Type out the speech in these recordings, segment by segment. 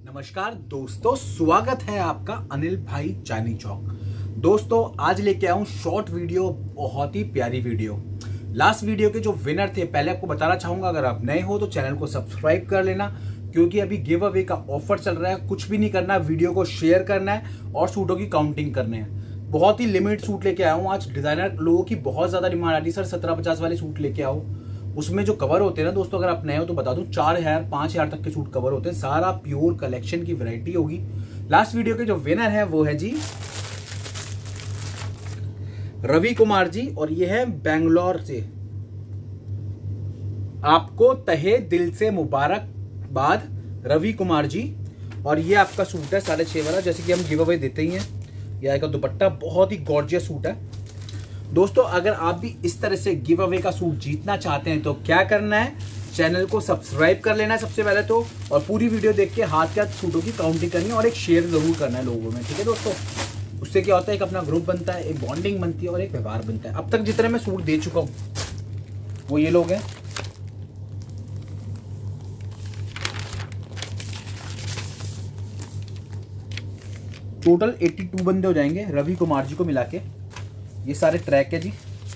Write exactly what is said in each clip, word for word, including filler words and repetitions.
नमस्कार दोस्तों, स्वागत है आपका अनिल भाई चांदनी चौक। दोस्तों आज लेके आया हूं शॉर्ट वीडियो, बहुत ही प्यारी वीडियो। लास्ट वीडियो के जो विनर थे, पहले आपको बताना चाहूंगा, अगर आप नए हो तो चैनल को सब्सक्राइब कर लेना, क्योंकि अभी गिव अवे का ऑफर चल रहा है। कुछ भी नहीं करना, वीडियो को शेयर करना है और सूटों की काउंटिंग करनी है। बहुत ही लिमिट सूट लेके आया हूँ आज। डिजाइनर लोगों की बहुत ज्यादा डिमांड आ रही है, सर सत्रह पचास वाले सूट लेके आओ। उसमें जो कवर होते हैं ना दोस्तों, अगर आप नए हो तो बता दूं, चार हजार पांच हजार तक के सूट कवर होते हैं। सारा प्योर कलेक्शन की वैरायटी होगी। लास्ट वीडियो के जो विनर है वो है जी रवि कुमार जी, और ये है बेंगलोर से। आपको तहे दिल से मुबारकबाद रवि कुमार जी। और ये आपका सूट है साढ़े छह वाला, जैसे कि हम गिव अवे देते ही हैं। यह आएगा दुपट्टा, बहुत ही गॉर्जियस सूट है दोस्तों। अगर आप भी इस तरह से गिव अवे का सूट जीतना चाहते हैं तो क्या करना है, चैनल को सब्सक्राइब कर लेना है सबसे पहले तो, और पूरी वीडियो देख के हाथ के हाथ सूटों की काउंटिंग करनी है और एक शेयर जरूर करना है लोगों में, ठीक है दोस्तों। उससे क्या होता है, एक अपना ग्रुप बनता है, एक बॉन्डिंग बनती है और एक व्यवहार बनता है। अब तक जितने मैं सूट दे चुका हूं वो ये लोग हैं। टोटल बयासी बंदे हो जाएंगे रवि कुमार जी को मिला के। ये सारे ट्रैक है जी।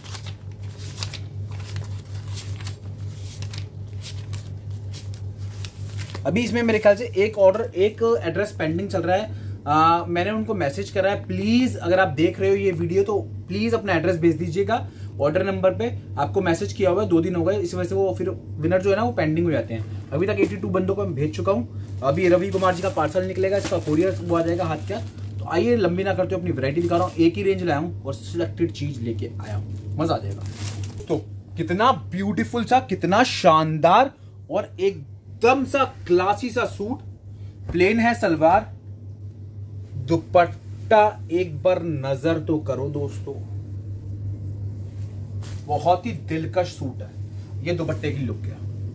अभी इसमें मेरे ख्याल से एक ऑर्डर, एक एड्रेस पेंडिंग चल रहा है। आ, मैंने उनको मैसेज करा है, प्लीज अगर आप देख रहे हो ये वीडियो तो प्लीज अपना एड्रेस भेज दीजिएगा ऑर्डर नंबर पे। आपको मैसेज किया हुआ है, दो दिन हो गए, इस वजह से वो फिर विनर जो है ना वो पेंडिंग हो जाते हैं। अभी तक बयासी बंदों को मैं भेज चुका हूँ। अभी रवि कुमार जी का पार्सल निकलेगा, इसका कोरियर वो आ जाएगा हाथ क्या। तो आइए लंबी ना करते हो, अपनी वैरायटी दिखा रहा हूँ। एक ही रेंज लाया हूँ और सिलेक्टेड चीज लेके आया हूँ, मजा आ जाएगा। तो कितना ब्यूटीफुल सा, कितना शानदार और एकदम सा क्लासी सा सूट। प्लेन है सलवार, दुपट्टा एक बार नजर तो करो दोस्तों, बहुत ही दिलकश सूट है। ये दुपट्टे की लुक है।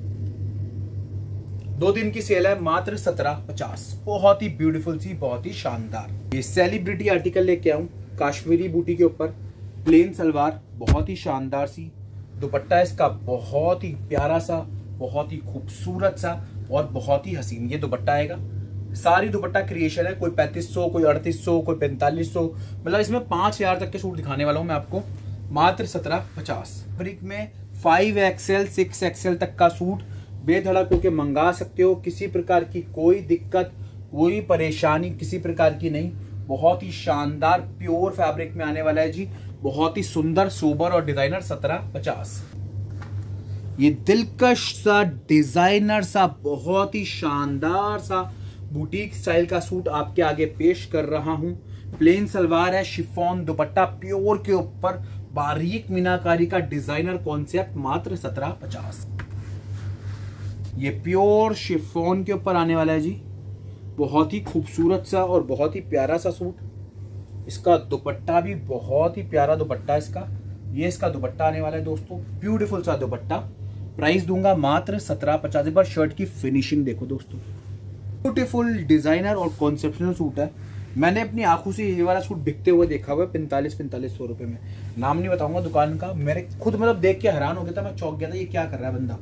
दो दिन की सेल है, मात्र सत्रह पचास। बहुत ही ब्यूटीफुल सी, बहुत ही शानदार। ये सेलिब्रिटी आर्टिकल लेके आऊं, काश्मीरी बूटी के ऊपर, प्लेन सलवार, बहुत ही शानदार सी। दुपट्टा इसका बहुत ही प्यारा सा, बहुत ही खूबसूरत सा और बहुत ही हसीन ये दुपट्टा आएगा। सारी दुपट्टा क्रिएशन है, कोई पैंतीस सौ, कोई अड़तीस सौ, कोई पैंतालीस सौ, मतलब इसमें पांच हजार तक के सूट दिखाने वाला हूं मैं आपको, मात्र सत्रह पचास। ब्रिक में फाइव एक्सएल सिक्स एक्सएल तक का सूट बेधड़क होके मंगा सकते हो। किसी प्रकार की कोई दिक्कत, कोई परेशानी किसी प्रकार की नहीं। बहुत ही शानदार प्योर फैब्रिक में आने वाला है जी। बहुत ही सुंदर, सोबर और डिजाइनर। सत्रह पचास। ये दिलकश सा, डिजाइनर सा, बहुत ही शानदार सा बुटीक स्टाइल का सूट आपके आगे पेश कर रहा हूं। प्लेन सलवार है, शिफॉन दुपट्टा प्योर के ऊपर, बारीक मीनाकारी का डिजाइनर कॉन्सेप्ट, मात्र सत्रह पचास। ये प्योर शिफॉन के ऊपर आने वाला है जी। बहुत ही खूबसूरत सा और बहुत ही प्यारा सा सूट। इसका दुपट्टा भी बहुत ही प्यारा दुपट्टा इसका। ये इसका दुपट्टा आने वाला है दोस्तों, ब्यूटीफुल सा दुपट्टा। प्राइस दूंगा मात्र सत्रह पचास। एक बार शर्ट की फिनिशिंग देखो दोस्तों, ब्यूटीफुल डिजाइनर और कॉन्सेप्शनल सूट है। मैंने अपनी आंखों से ये वाला सूट बिकते हुए देखा हुआ है पैंतालीस पैंतालीस सौ रुपए में। नाम नहीं बताऊंगा दुकान का, मेरे खुद मतलब देख के हैरान हो गया था, मैं चौंक गया था, ये क्या कर रहा है बंदा।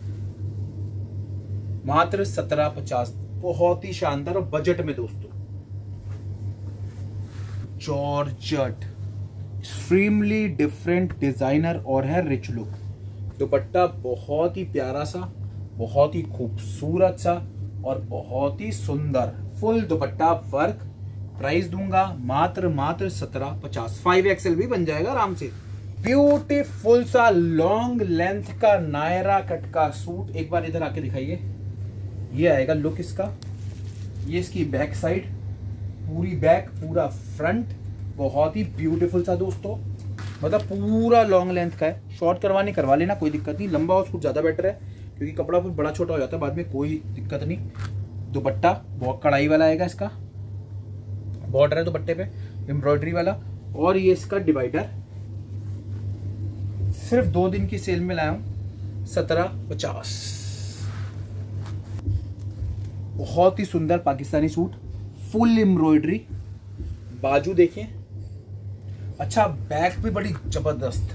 मात्र सत्रह पचास, बहुत ही शानदार और बजट में दोस्तों। जॉर्जेट, एक्सट्रीमली डिफरेंट डिजाइनर और है रिच लुक। दुपट्टा बहुत ही प्यारा सा, बहुत ही खूबसूरत सा और बहुत ही सुंदर, फुल दुपट्टा वर्क। प्राइस दूंगा मात्र मात्र सत्रह पचास। फाइव एक्सएल भी बन जाएगा आराम से। ब्यूटीफुल सा लॉन्ग लेंथ का नायरा कट का सूट। एक बार इधर आके दिखाइए, ये आएगा लुक इसका। ये इसकी बैक साइड, पूरी बैक, पूरा फ्रंट, बहुत ही ब्यूटीफुल सा दोस्तों। मतलब पूरा लॉन्ग लेंथ का है। शॉर्ट करवानी करवा लेना, कोई दिक्कत नहीं। लंबा और सूट ज्यादा बेटर है, क्योंकि कपड़ा फिर बड़ा छोटा हो जाता है बाद में, कोई दिक्कत नहीं। दुपट्टा बहुत कढ़ाई वाला आएगा इसका, बॉर्डर है दुपट्टे पे एम्ब्रॉयडरी वाला। और ये इसका डिवाइडर। सिर्फ दो दिन की सेल में लाया हूं, सत्रह पचास। बहुत ही सुंदर पाकिस्तानी सूट, फुल एम्ब्रॉयडरी। बाजू देखें, अच्छा बैक भी बड़ी जबरदस्त।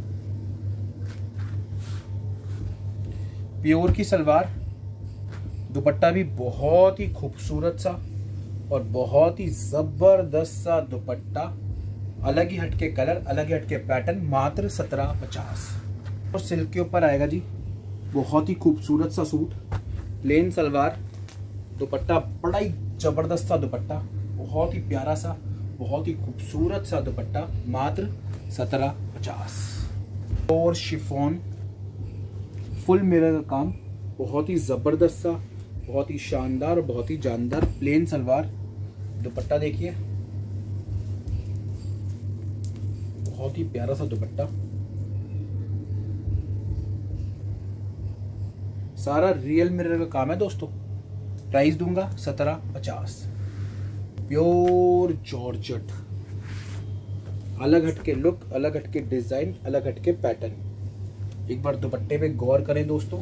प्योर की सलवार, दुपट्टा भी बहुत ही खूबसूरत सा और बहुत ही जबरदस्त सा दुपट्टा, अलग ही हटके कलर, अलग ही हटके पैटर्न, मात्र सत्रह पचास। और सिल्क के ऊपर आएगा जी, बहुत ही खूबसूरत सा सूट, प्लेन सलवार, दुपट्टा बड़ा ही जबरदस्त सा दुपट्टा, बहुत ही प्यारा सा, बहुत ही खूबसूरत सा दुपट्टा, मात्र सत्रह पचास। और शिफॉन फुल मिरर का काम, बहुत ही जबरदस्त सा, बहुत ही शानदार और बहुत ही जानदार, प्लेन सलवार, दुपट्टा देखिए बहुत ही प्यारा सा दुपट्टा, सारा रियल मिरर का काम है दोस्तों। प्राइस दूंगा सत्रह पचास। प्योर जॉर्जेट, अलग हटके लुक, अलग हटके डिजाइन, अलग हटके पैटर्न। एक बार दुपट्टे पे गौर करें दोस्तों,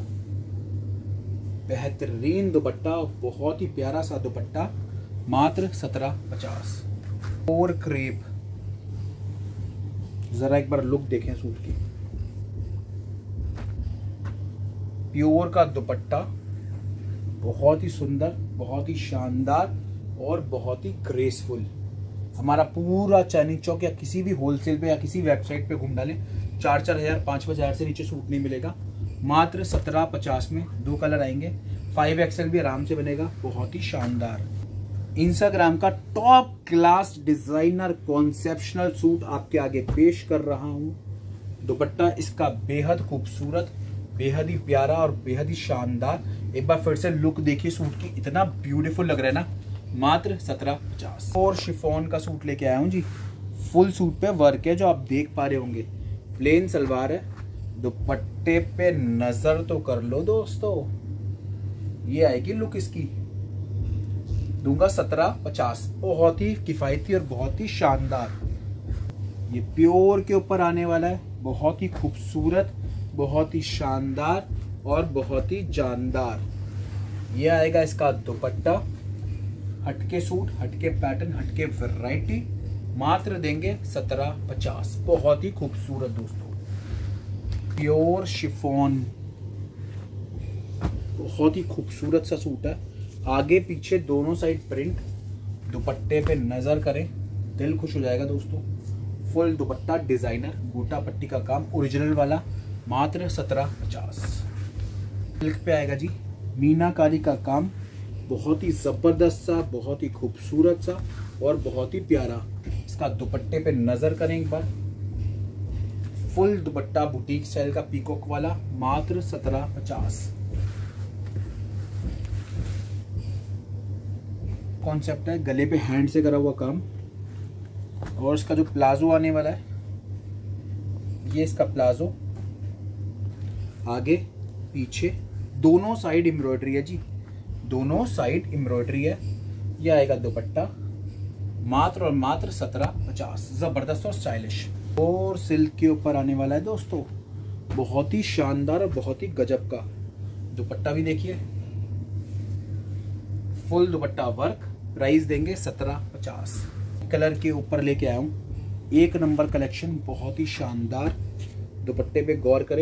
बेहतरीन दुपट्टा, बहुत ही प्यारा सा दुपट्टा, मात्र सत्रह पचास। और क्रेप, जरा एक बार लुक देखें सूट की, प्योर का दुपट्टा, बहुत ही सुंदर, बहुत ही शानदार और बहुत ही ग्रेसफुल। हमारा पूरा चांदनी चौक या किसी भी होलसेल पे या किसी वेबसाइट पे घूम डालें, चार चार हजार पाँच पाँच हजार से नीचे सूट नहीं मिलेगा। मात्र सत्रह पचास में दो कलर आएंगे, फाइव एक्सएल भी आराम से बनेगा, बहुत ही शानदार। इंस्टाग्राम का top class designer conceptional suit आपके आगे पेश कर रहा हूँ। दुपट्टा इसका बेहद खूबसूरत, बेहद ही प्यारा और बेहद ही शानदार। एक बार फिर से लुक देखिए सूट की, इतना ब्यूटीफुल लग रहा है ना, मात्र सत्रह पचास। और शिफॉन का सूट लेके आया हूँ जी, फुल सूट पे वर्क है जो आप देख पा रहे होंगे, प्लेन सलवार है, दुपट्टे पे नजर तो कर लो दोस्तों, ये आएगी लुक इसकी। दूंगा सत्रह पचास, बहुत ही किफायती और बहुत ही शानदार। ये प्योर के ऊपर आने वाला है, बहुत ही खूबसूरत, बहुत ही शानदार और बहुत ही जानदार। ये आएगा इसका दुपट्टा, हटके सूट, हटके पैटर्न, हटके वैरायटी, मात्र देंगे सत्रह पचास। बहुत ही खूबसूरत दोस्तों, प्योर शिफॉन, बहुत ही खूबसूरत सा सूट है, आगे पीछे दोनों साइड प्रिंट, दुपट्टे पे नजर करें, दिल खुश हो जाएगा दोस्तों। फुल दुपट्टा डिजाइनर, गोटा पट्टी का काम ओरिजिनल वाला, मात्र सत्रह पचास। सिल्क पे आएगा जी, मीनाकारी का काम, बहुत ही जबरदस्त सा, बहुत ही खूबसूरत सा और बहुत ही प्यारा। इसका दुपट्टे पे नजर करें एक बार, फुल दुपट्टा बुटीक स्टाइल का पीकॉक वाला, मात्र सत्रह पचास। कॉन्सेप्ट है, गले पे हैंड से करा हुआ काम। और इसका जो प्लाजो आने वाला है, ये इसका प्लाजो, आगे पीछे दोनों साइड एम्ब्रॉयडरी है जी, दोनों साइड एम्ब्रॉयडरी है। ये आएगा दुपट्टा, मात्र और मात्र सत्रह पचास, जबरदस्त और स्टाइलिश। और सिल्क के ऊपर आने वाला है दोस्तों, बहुत ही शानदार और बहुत ही गजब का दुपट्टा भी देखिए, फुल दुपट्टा वर्क। प्राइस देंगे सत्रह पचास। कलर के ऊपर लेके आया हूँ, एक नंबर कलेक्शन, बहुत ही शानदार। दुपट्टे पे गौर करें,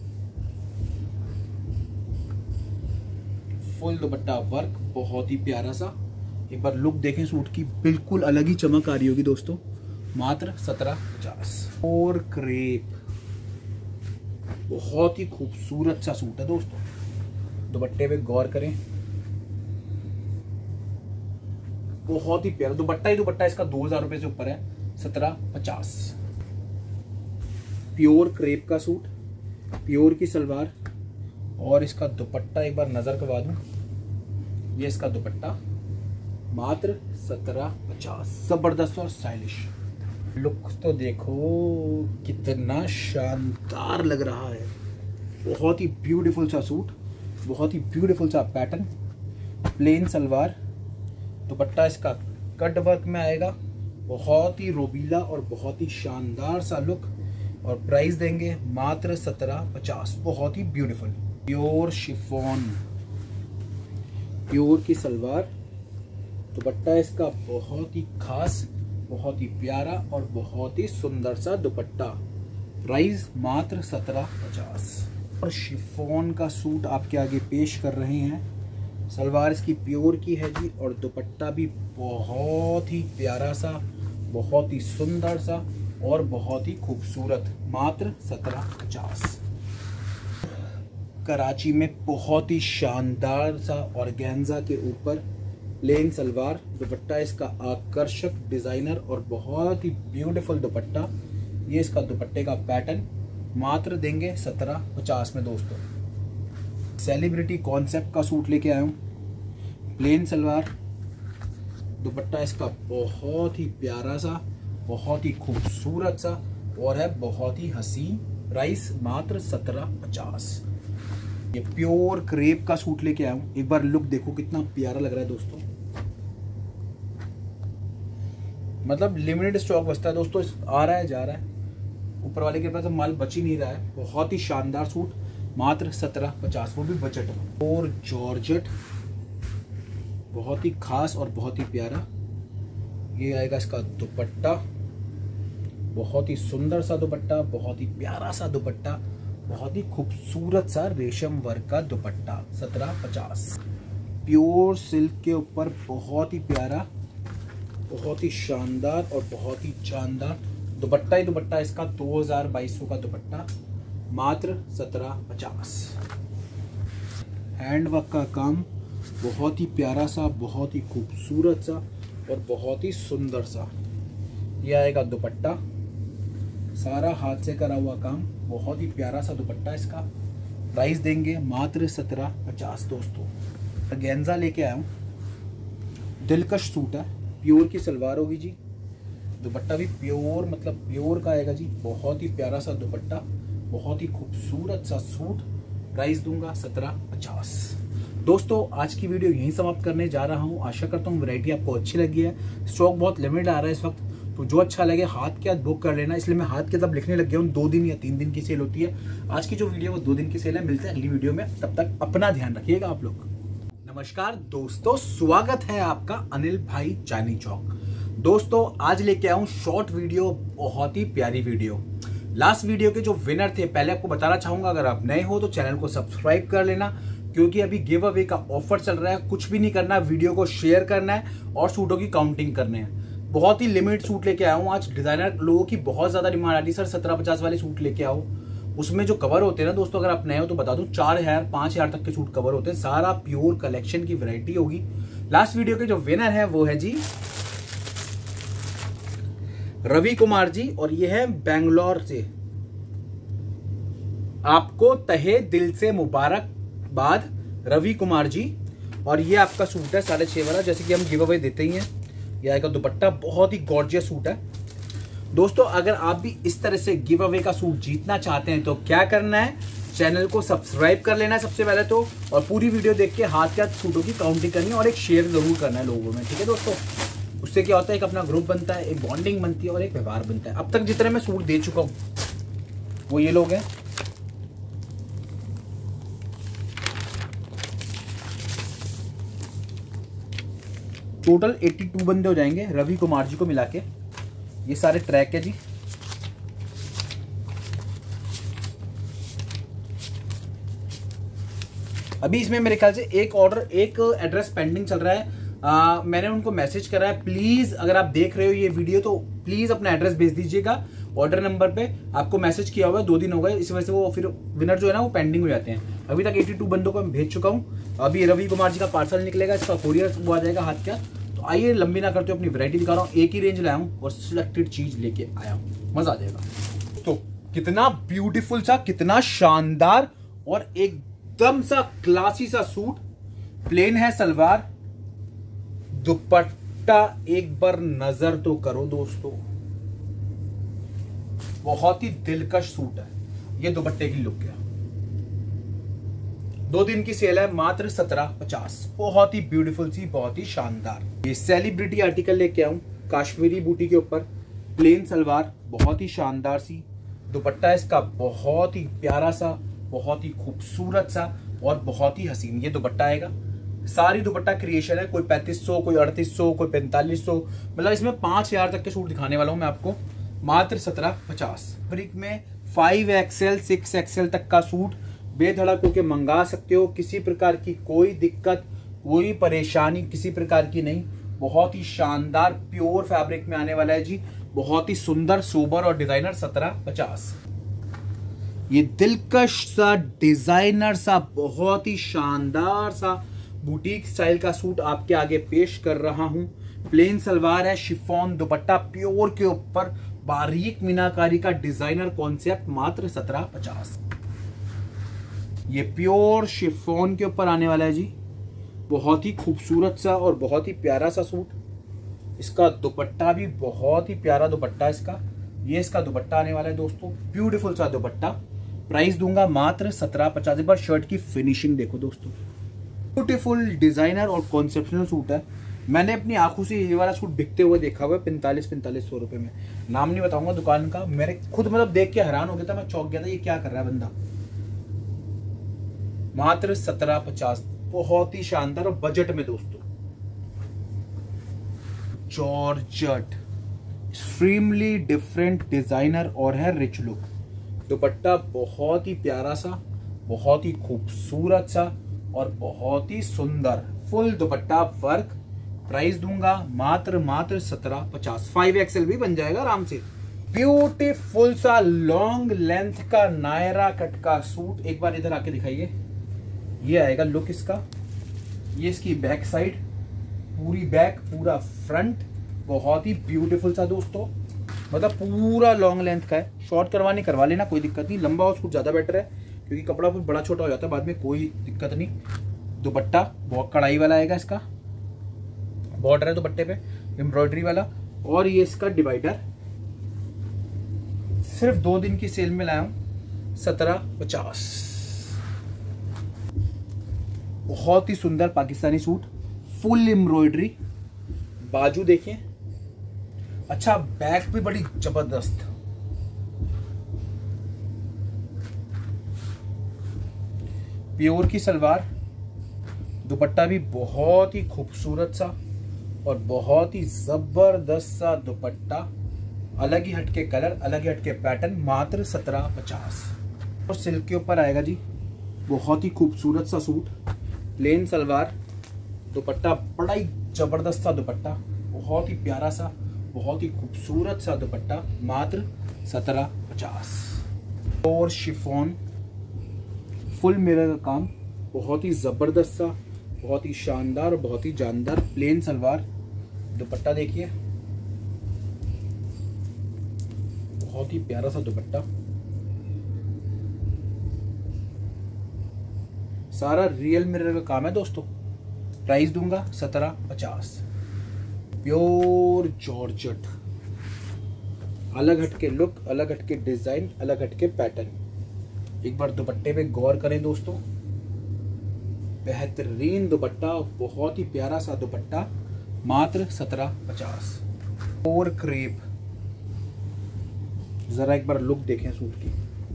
फुल दुपट्टा वर्क, बहुत ही प्यारा सा। एक बार लुक देखें सूट की, बिल्कुल अलग ही चमक आ रही होगी दोस्तों, मात्र सत्रह पचास। और क्रेप, बहुत ही खूबसूरत सा सूट है दोस्तों, दुपट्टे पे गौर करें, बहुत ही प्यारा दुपट्टा ही दुपट्टा, इसका दो हजार रुपए से ऊपर है, सत्रह पचास। प्योर क्रेप का सूट, प्योर की सलवार और इसका दुपट्टा एक बार नजर करवा दूं, ये इसका दुपट्टा, मात्र सत्रह पचास। जबरदस्त और स्टाइलिश। लुक तो देखो कितना शानदार लग रहा है, बहुत ही ब्यूटीफुल सा सूट, बहुत ही ब्यूटीफुल सा पैटर्न, प्लेन सलवार, दुपट्टा इसका कट वर्क में आएगा, बहुत ही रोबीला और बहुत ही शानदार सा लुक। और प्राइस देंगे मात्र सत्रह पचास, बहुत ही ब्यूटीफुल। प्योर शिफॉन, प्योर की सलवार, दुपट्टा इसका बहुत ही खास, बहुत ही प्यारा और बहुत ही सुंदर सा दुपट्टा। प्राइस मात्र सत्रह पचास। और शिफॉन का सूट आपके आगे पेश कर रहे हैं, सलवार इसकी प्योर की है जी, और दुपट्टा भी बहुत ही प्यारा सा, बहुत ही सुंदर सा और बहुत ही खूबसूरत, मात्र सत्रह पचास। कराची में बहुत ही शानदार सा ऑर्गेन्जा के ऊपर प्लेन सलवार, दुपट्टा इसका आकर्षक डिजाइनर और बहुत ही ब्यूटीफुल दुपट्टा। ये इसका दुपट्टे का पैटर्न, मात्र देंगे सत्रह पचास में दोस्तों। सेलिब्रिटी कॉन्सेप्ट का सूट लेके आया हूँ, प्लेन सलवार, दुपट्टा इसका बहुत ही प्यारा सा, बहुत ही खूबसूरत सा और है बहुत ही हसीन। प्राइस मात्र सत्रह पचास। ये प्योर क्रेप का सूट लेके आया हूँ, एक बार लुक देखो कितना प्यारा लग रहा है दोस्तों। मतलब लिमिटेड स्टॉक बचता है दोस्तों, आ रहा है जा रहा है, ऊपर वाले के पास तो माल बच ही नहीं रहा है। बहुत ही शानदार सूट, मात्र सत्रह पचास, वो भी बजट में। और जॉर्जेट बहुत ही खास और बहुत ही प्यारा। ये आएगा इसका दुपट्टा, बहुत ही सुंदर सा दुपट्टा, बहुत ही प्यारा सा दुपट्टा, बहुत ही खूबसूरत सा रेशम वर्क का दुपट्टा, सत्रह पचास। प्योर सिल्क के ऊपर बहुत ही प्यारा, बहुत ही शानदार और बहुत ही जानदार दुपट्टा ही दुपट्टा इसका, दो हजार बाईस सौ का दुपट्टा, मात्र सत्रह पचास। हैंड वर्क का काम, बहुत ही प्यारा सा, बहुत ही खूबसूरत सा और बहुत ही सुंदर सा। ये आएगा दुपट्टा, सारा हाथ से करा हुआ काम, बहुत ही प्यारा सा दुपट्टा इसका। प्राइस देंगे मात्र सत्रह पचास दोस्तों। ऑर्गेन्जा लेके आया हूँ, दिलकश सूट है, प्योर की सलवार होगी जी, दुपट्टा भी प्योर, मतलब प्योर का आएगा जी। बहुत ही प्यारा सा दुपट्टा, बहुत ही खूबसूरत सा सूट। प्राइस दूंगा सत्रह पचास दोस्तों। आज की वीडियो यहीं समाप्त करने जा रहा हूँ। आशा करता हूँ वैरायटी आपको अच्छी लगी है। स्टॉक बहुत लिमिटेड आ रहा है इस वक्त, तो जो अच्छा लगे हाथ के हाथ बुक कर लेना। इसलिए मैं हाथ के तब लिखने लग गया हूँ, दो दिन या तीन दिन की सेल होती है। आज की जो वीडियो वो दो दिन की सेल है। मिलते हैं अगली वीडियो में, तब तक अपना ध्यान रखिएगा आप लोग। नमस्कार दोस्तों, स्वागत है आपका अनिल भाई चांदनी चौक। दोस्तों आज लेके आया हूँ शॉर्ट वीडियो, बहुत ही प्यारी वीडियो। लास्ट वीडियो के जो विनर थे, पहले आपको बताना चाहूंगा, अगर आप नए हो तो चैनल को सब्सक्राइब कर लेना, क्योंकि अभी गिव अवे का ऑफर चल रहा है। कुछ भी नहीं करना, वीडियो को शेयर करना है और सूटों की काउंटिंग करने हैं। बहुत ही लिमिट सूट लेके आया हूँ आज। डिजाइनर लोगों की बहुत ज्यादा डिमांड आ रही है, सर सत्रह पचास वाले सूट लेके आओ। उसमें जो कवर होते हैं ना दोस्तों, अगर आप नए हो तो बता दूं, चार हजार पांच हजार तक के सूट कवर होते हैं। सारा प्योर कलेक्शन की वैरायटी होगी। लास्ट वीडियो के जो विनर है वो है जी रवि कुमार जी, और ये है बेंगलोर से। आपको तहे दिल से मुबारकबाद रवि कुमार जी। और ये आपका सूट है साढ़े छह वाला, जैसे कि हम गिव अवे देते ही हैं। यह आएगा दुपट्टा, बहुत ही गॉर्जियस सूट है दोस्तों। अगर आप भी इस तरह से गिव अवे का सूट जीतना चाहते हैं तो क्या करना है, चैनल को सब्सक्राइब कर लेना है सबसे पहले तो, और पूरी वीडियो देख के हाथ के हाथ सूटों की काउंटिंग करनी है और एक शेयर जरूर करना है लोगों में, ठीक है दोस्तों। उससे क्या होता है, एक अपना ग्रुप बनता है, एक बॉन्डिंग बनती है और एक व्यवहार बनता है। अब तक जितने मैं सूट दे चुका हूं वो ये लोग हैं। टोटल बयासी बंदे हो जाएंगे रवि कुमार जी को मिला के। ये सारे ट्रैक है जी। अभी इसमें मेरे ख्याल से एक ऑर्डर, एक एड्रेस पेंडिंग चल रहा है। आ, मैंने उनको मैसेज करा है, प्लीज अगर आप देख रहे हो ये वीडियो तो प्लीज अपना एड्रेस भेज दीजिएगा ऑर्डर नंबर पे। आपको मैसेज किया हुआ है, दो दिन हो गए, इस वजह से वो फिर विनर जो है ना वो पेंडिंग हो जाते हैं। अभी तक बयासी बंदों को मैं भेज चुका हूँ। अभी रवि कुमार जी का पार्सल निकलेगा, इसका कोरियर वो आ जाएगा हाथ क्या। तो आइए लंबी ना करते हो, अपनी वैरायटी दिखा रहा हूँ। एक ही रेंज लाया हूँ और सिलेक्टेड चीज लेके आया हूँ, मजा आ जाएगा। तो कितना ब्यूटीफुल सा, कितना शानदार और एकदम सा क्लासी सा सूट। प्लेन है सलवार, दुपट्टा एक बार नजर तो करो दोस्तों, बहुत ही दिलकश सूट है। ये दुपट्टे की लुक है। दो दिन की सेल है, मात्र सत्रह पचास। बहुत ही ब्यूटीफुल सी, बहुत ही शानदार। ये सेलिब्रिटी आर्टिकल लेके आऊं, काश्मीरी बूटी के ऊपर प्लेन सलवार, बहुत ही शानदार सी। दुपट्टा इसका बहुत ही प्यारा सा, बहुत ही खूबसूरत सा और बहुत ही हसीन ये दुपट्टा आएगा। सारी दुपट्टा क्रिएशन है, कोई पैंतीस सौ, कोई अड़तीस सौ, कोई पैंतालीस सौ, मतलब इसमें पांच हजार तक के सूट दिखाने वाला हूं मैं आपको, मात्र सत्रह पचास। ब्रिक में फाइव एक्सएल सिक्स एक्सएल तक का सूट बेधड़क होके मंगा सकते हो। किसी प्रकार की कोई दिक्कत, कोई परेशानी किसी प्रकार की नहीं। बहुत ही शानदार प्योर फैब्रिक में आने वाला है जी। बहुत ही सुंदर सोबर और डिजाइनर सत्रह पचास। ये दिलकश सा डिजाइनर सा बहुत ही शानदार सा बुटीक स्टाइल का सूट आपके आगे पेश कर रहा हूं। प्लेन सलवार है, शिफॉन दुपट्टा प्योर के ऊपर बारीक मीनाकारी का डिजाइनर कॉन्सेप्ट, मात्र सत्रह पचास। ये प्योर शिफॉन के ऊपर आने वाला है जी। बहुत ही खूबसूरत सा और बहुत ही प्यारा सा सूट। इसका दुपट्टा भी बहुत ही प्यारा दुपट्टा इसका। ये इसका दुपट्टा आने वाला है दोस्तों, ब्यूटीफुल सा दुपट्टा। प्राइस दूंगा मात्र सत्रह पचास। पर शर्ट की फिनिशिंग देखो दोस्तों, ब्यूटीफुल डिजाइनर और कॉन्सेप्शनल सूट है। मैंने अपनी आंखों से ये वाला सूट बिकते हुए देखा हुआ है पैंतालीस पैंतालीस सौ रुपए में। नाम नहीं बताऊंगा दुकान का, मेरे खुद मतलब देख के हैरान हो गया था, मैं चौंक गया था ये क्या कर रहा है बंदा। मात्र सत्रह पचास, बहुत ही शानदार और बजट में दोस्तों। जॉर्जेट एक्सट्रीमली डिफरेंट डिजाइनर और है रिच लुक। दुपट्टा बहुत ही प्यारा सा, बहुत ही खूबसूरत सा और बहुत ही सुंदर फुल दुपट्टा वर्क। प्राइस दूंगा मात्र मात्र सत्रह पचास। फाइव एक्सएल भी बन जाएगा आराम से। ब्यूटीफुल सा लॉन्ग लेंथ का नायरा कट का सूट। एक बार इधर आके दिखाइए, ये आएगा लुक इसका। ये इसकी बैक साइड, पूरी बैक पूरा फ्रंट, बहुत ही ब्यूटीफुल सा दोस्तों। मतलब पूरा लॉन्ग लेंथ का है। शॉर्ट करवानी करवा लेना, कोई दिक्कत नहीं। लंबा हो सूट ज्यादा बेटर है क्योंकि कपड़ा बड़ा छोटा हो जाता है बाद में, कोई दिक्कत नहीं। दुपट्टा बहुत कढ़ाई वाला आएगा इसका, बॉर्डर है दुपट्टे पे एम्ब्रॉयडरी वाला। और ये इसका डिवाइडर सिर्फ दो दिन की सेल में लाया हूं, सत्रह पचास। बहुत ही सुंदर पाकिस्तानी सूट, फुल एम्ब्रॉयडरी। बाजू देखिए, अच्छा बैक भी बड़ी जबरदस्त। प्योर की सलवार, दुपट्टा भी बहुत ही खूबसूरत सा और बहुत ही जबरदस्त सा दुपट्टा। अलग ही हटके कलर, अलग ही हटके पैटर्न, मात्र सत्रह पचास। और सिल्क के ऊपर आएगा जी, बहुत ही खूबसूरत सा सूट। प्लेन सलवार, दुपट्टा बड़ा ही जबरदस्त सा दुपट्टा, बहुत ही प्यारा सा, बहुत ही खूबसूरत सा दुपट्टा, मात्र सत्रह पचास। और शिफॉन फुल मिरर का काम, बहुत ही जबरदस्त सा, बहुत ही शानदार, बहुत ही जानदार। प्लेन सलवार, दुपट्टा देखिए बहुत ही प्यारा सा दुपट्टा। सारा रियल मिरर का काम है दोस्तों। प्राइस दूंगा सत्रह पचास। प्योर जॉर्जेट, अलग हटके लुक, अलग हटके डिजाइन, अलग हटके पैटर्न। एक बार दुपट्टे पे गौर करें दोस्तों, बेहतरीन दुपट्टा, बहुत ही प्यारा सा दुपट्टा, मात्र सत्रह पचास। और क्रेप, जरा एक बार लुक देखें सूट की।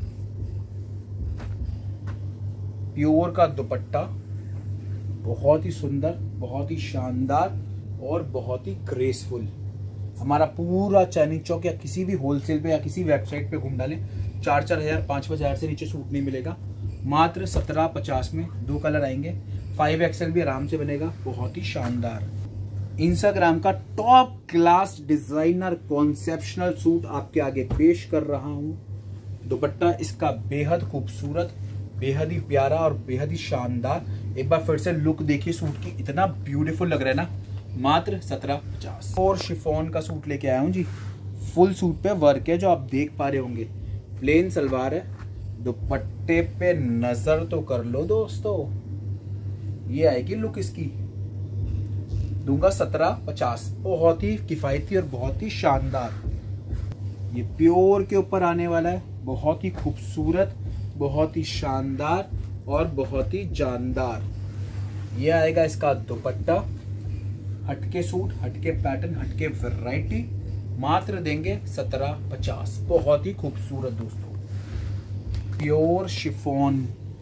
प्योर का दुपट्टा, बहुत ही सुंदर, बहुत ही शानदार और बहुत ही ग्रेसफुल। हमारा पूरा चांदनी चौक या किसी भी होलसेल पे या किसी वेबसाइट पे घूम डालें, चार चार हजार पाँच पाँच हजार से नीचे सूट नहीं मिलेगा। मात्र सत्रह पचास में दो कलर आएंगे, फाइव एक्सएल भी आराम से बनेगा। बहुत ही शानदार इंस्टाग्राम का top class designer conceptional suit आपके आगे पेश कर रहा हूं। दुपट्टा इसका बेहद खूबसूरत, बेहद ही प्यारा और बेहद ही शानदार। एक बार फिर से लुक देखिए सूट की, इतना ब्यूटीफुल लग रहा है ना। मात्र सत्रह पचास। और शिफॉन का सूट लेके आया हूं जी। फुल सूट पे वर्क है जो आप देख पा रहे होंगे। प्लेन सलवार है, दुपट्टे पे नजर तो कर लो दोस्तों, ये आएगी लुक इसकी। दूंगा सत्रह पचास। बहुत ही किफायती और बहुत ही शानदार। ये प्योर के ऊपर आने वाला है, बहुत ही खूबसूरत, बहुत ही शानदार और बहुत ही जानदार। ये आएगा इसका दुपट्टा। हटके सूट, हटके पैटर्न, हटके वैरायटी, मात्र देंगे सत्रह पचास। बहुत ही खूबसूरत दोस्तों, प्योर शिफॉन,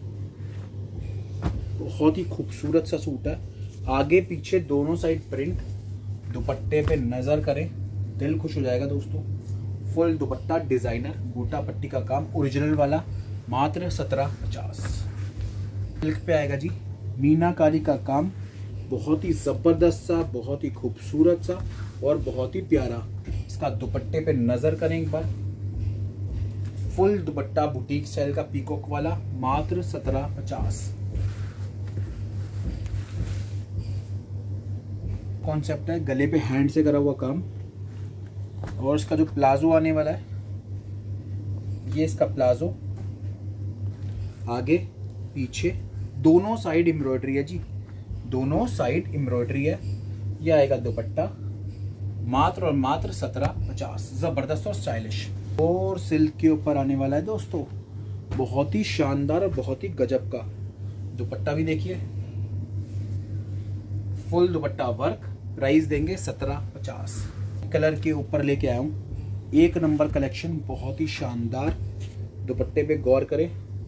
बहुत ही खूबसूरत सा सूट है। आगे पीछे दोनों साइड प्रिंट, दुपट्टे पे नजर करें, दिल खुश हो जाएगा दोस्तों। फुल दुपट्टा डिजाइनर, गोटा पट्टी का काम ओरिजिनल वाला, मात्र सत्रह पचास। सिल्क पे आएगा जी, मीनाकारी का काम, बहुत ही जबरदस्त सा, बहुत ही खूबसूरत सा और बहुत ही प्यारा। इसका दुपट्टे पे नजर करें एक बार। फुल दुपट्टा बुटीक स्टाइल का पीकॉक वाला, मात्र सत्रह पचास। कॉन्सेप्ट है, गले पे हैंड से करा हुआ काम। और इसका जो प्लाजो आने वाला है, ये इसका प्लाजो, आगे पीछे दोनों साइड एम्ब्रॉयडरी है जी, दोनों साइड एम्ब्रॉयडरी है। ये आएगा दुपट्टा, मात्र और मात्र सत्रह पचास। जबरदस्त और स्टाइलिश और सिल्क के ऊपर आने वाला है दोस्तों, बहुत ही शानदार और बहुत ही गजब का। दुपट्टा भी देखिए, फुल दुपट्टा वर्क। प्राइस देंगे सत्रह पचास। कलर के ऊपर लेके आया हूँ, एक नंबर कलेक्शन, बहुत ही शानदार। दुपट्टे पे गौर करें,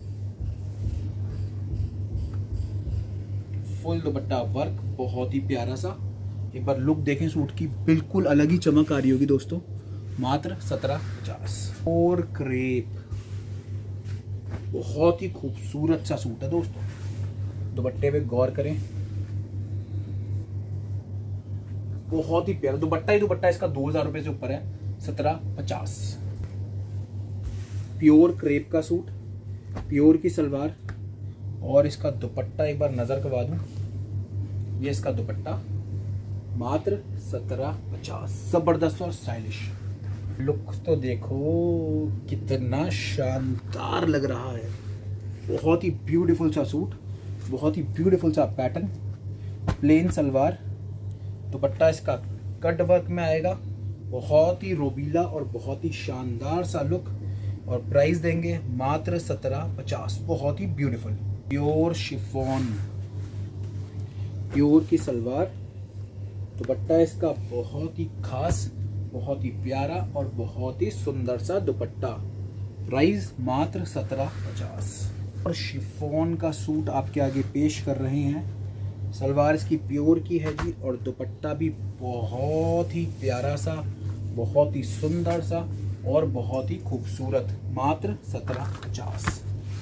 फुल दुपट्टा वर्क, बहुत ही प्यारा सा। एक बार लुक देखें सूट की, बिल्कुल अलग ही चमक आ रही होगी दोस्तों, मात्र सत्रह पचास। और क्रेप, बहुत ही खूबसूरत सा सूट है दोस्तों। दुपट्टे पे गौर करें, बहुत ही प्यारा दुपट्टा ही दुपट्टा। इसका दो हजार रुपए से ऊपर है, सत्रह पचास। प्योर क्रेप का सूट, प्योर की सलवार और इसका दुपट्टा एक बार नजर करवा दूं। ये इसका दुपट्टा, मात्र सत्रह पचास। जबरदस्त और स्टाइलिश। लुक तो देखो कितना शानदार लग रहा है। बहुत ही ब्यूटीफुल सा सूट, बहुत ही ब्यूटीफुल सा पैटर्न, प्लेन सलवार, दुपट्टा इसका कट वर्क में आएगा, बहुत ही रोबीला और बहुत ही शानदार सा लुक। और प्राइस देंगे मात्र सत्रह पचास। बहुत ही ब्यूटीफुल प्योर शिफॉन, प्योर की सलवार, दुपट्टा इसका बहुत ही खास, बहुत ही प्यारा और बहुत ही सुंदर सा दुपट्टा। प्राइस मात्र सत्रह पचास। और शिफॉन का सूट आपके आगे पेश कर रहे हैं। सलवार इसकी प्योर की है जी, और दुपट्टा भी बहुत ही प्यारा सा, बहुत ही सुंदर सा और बहुत ही खूबसूरत, मात्र सत्रह पचास।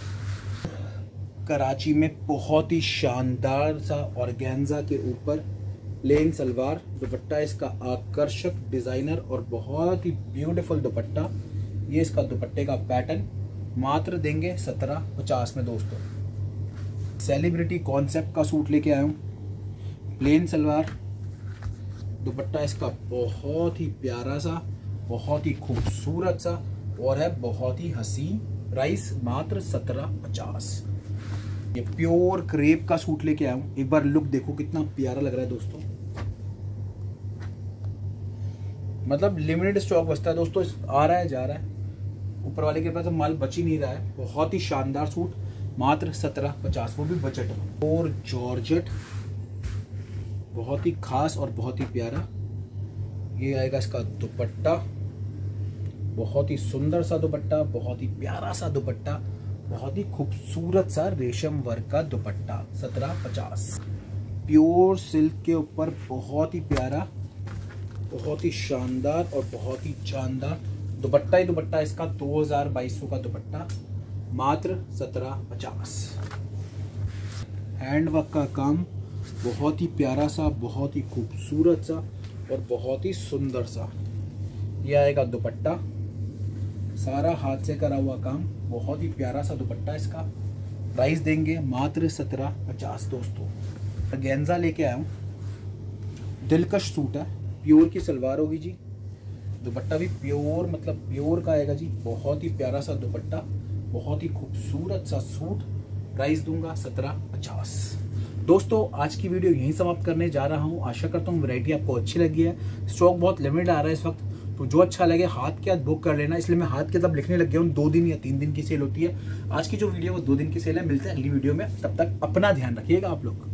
कराची में बहुत ही शानदार सा ऑर्गेन्जा के ऊपर प्लेन सलवार, दुपट्टा इसका आकर्षक डिजाइनर और बहुत ही ब्यूटीफुल दुपट्टा। ये इसका दुपट्टे का पैटर्न, मात्र देंगे सत्रह पचास में दोस्तों। सेलिब्रिटी कॉन्सेप्ट का सूट लेके आया हूँ, प्लेन सलवार, दुपट्टा इसका बहुत ही प्यारा सा, बहुत ही खूबसूरत सा और है बहुत ही हसीन। प्राइस मात्र सत्रह पचास। ये प्योर क्रेप का सूट लेके आया हूँ, एक बार लुक देखो कितना प्यारा लग रहा है दोस्तों। मतलब लिमिटेड स्टॉक बचता है दोस्तों, आ रहा है जा रहा है, ऊपर वाले के पास तो माल बच ही नहीं रहा है। बहुत ही शानदार सूट, मात्र सत्रह पचास, वो भी बजट में। और जॉर्जेट, बहुत ही खास और बहुत ही प्यारा। ये आएगा इसका दुपट्टा, बहुत ही सुंदर सा दुपट्टा, बहुत ही प्यारा सा दुपट्टा, बहुत ही खूबसूरत सा रेशम वर्क का दुपट्टा, सत्रह पचास। प्योर सिल्क के ऊपर बहुत ही प्यारा, बहुत ही शानदार और बहुत ही जानदार दुपट्टा ही दुपट्टा। इसका दो हजार बाईस सौ का दुपट्टा, मात्र सत्रह पचास। हैंड वर्क का काम, बहुत ही प्यारा सा, बहुत ही खूबसूरत सा और बहुत ही सुंदर सा। यह आएगा दुपट्टा, सारा हाथ से करा हुआ काम, बहुत ही प्यारा सा दुपट्टा इसका। प्राइस देंगे मात्र सत्रह पचास दोस्तों। ऑर्गेन्जा लेके आया हूँ, दिलकश सूट है, प्योर की सलवार होगी जी, दुपट्टा भी प्योर, मतलब प्योर का आएगा जी। बहुत ही प्यारा सा दुपट्टा, बहुत ही खूबसूरत सा सूट। प्राइस दूंगा सत्रह पचास। दोस्तों आज की वीडियो यहीं समाप्त करने जा रहा हूँ। आशा करता हूँ वैरायटी आपको अच्छी लगी है। स्टॉक बहुत लिमिटेड आ रहा है इस वक्त, तो जो अच्छा लगे हाथ के हाथ बुक कर लेना। इसलिए मैं हाथ के तब लिखने लग गया हूँ, दो दिन या तीन दिन की सेल होती है। आज की जो वीडियो वो दो दिन की सेल है। मिलते हैं अगली वीडियो में, तब तक अपना ध्यान रखिएगा आप लोग।